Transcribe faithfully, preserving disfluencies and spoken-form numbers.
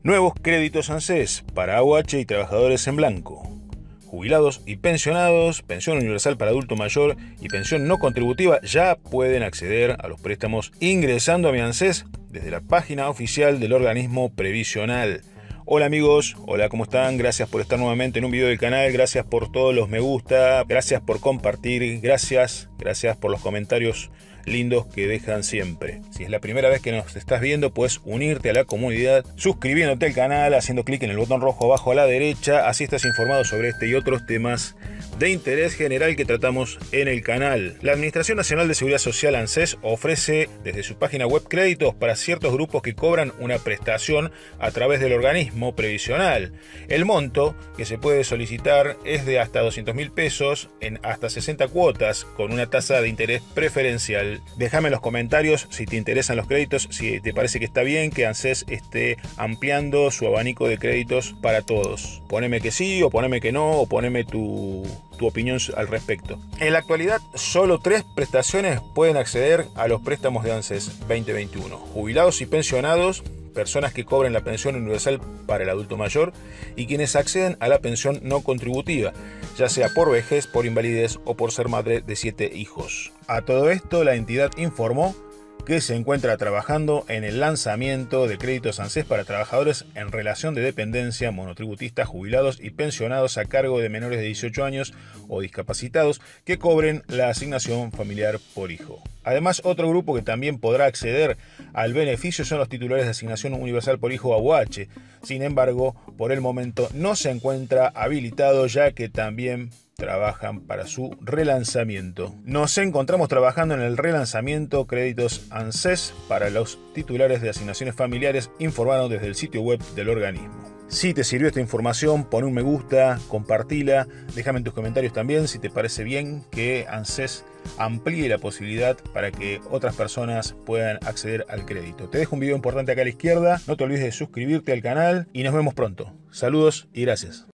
Nuevos créditos ANSES para A U H y trabajadores en blanco. Jubilados y pensionados, pensión universal para adulto mayor y pensión no contributiva ya pueden acceder a los préstamos ingresando a Mi ANSES desde la página oficial del organismo previsional. Hola amigos, hola, ¿cómo están? Gracias por estar nuevamente en un video del canal, gracias por todos los me gusta, gracias por compartir, gracias, gracias por los comentarios lindos que dejan siempre. Si es la primera vez que nos estás viendo, puedes unirte a la comunidad suscribiéndote al canal, haciendo clic en el botón rojo abajo a la derecha, así estás informado sobre este y otros temas de interés general que tratamos en el canal. La Administración Nacional de Seguridad Social ANSES ofrece desde su página web créditos para ciertos grupos que cobran una prestación a través del organismo previsional. El monto que se puede solicitar es de hasta doscientos mil pesos en hasta sesenta cuotas con una tasa de interés preferencial. Déjame en los comentarios si te interesan los créditos, si te parece que está bien que ANSES esté ampliando su abanico de créditos para todos. Poneme que sí, o poneme que no, o poneme tu, tu opinión al respecto. En la actualidad, solo tres prestaciones pueden acceder a los préstamos de ANSES veinte veintiuno. Jubilados y pensionados, personas que cobren la pensión universal para el adulto mayor y quienes acceden a la pensión no contributiva, ya sea por vejez, por invalidez o por ser madre de siete hijos. A todo esto, la entidad informó que se encuentra trabajando en el lanzamiento de créditos ANSES para trabajadores en relación de dependencia, monotributistas, jubilados y pensionados a cargo de menores de dieciocho años o discapacitados que cobren la asignación familiar por hijo. Además, otro grupo que también podrá acceder al beneficio son los titulares de asignación universal por hijo A U H. Sin embargo, por el momento no se encuentra habilitado, ya que también trabajan para su relanzamiento. Nos encontramos trabajando en el relanzamiento créditos ANSES para los titulares de asignaciones familiares, informaron desde el sitio web del organismo. Si te sirvió esta información, pon un me gusta, compartila, déjame en tus comentarios también si te parece bien que ANSES amplíe la posibilidad para que otras personas puedan acceder al crédito. Te dejo un video importante acá a la izquierda, no te olvides de suscribirte al canal y nos vemos pronto. Saludos y gracias.